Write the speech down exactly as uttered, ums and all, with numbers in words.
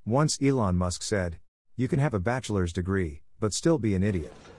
Once Elon Musk said, "You can have a bachelor's degree, but still be an idiot."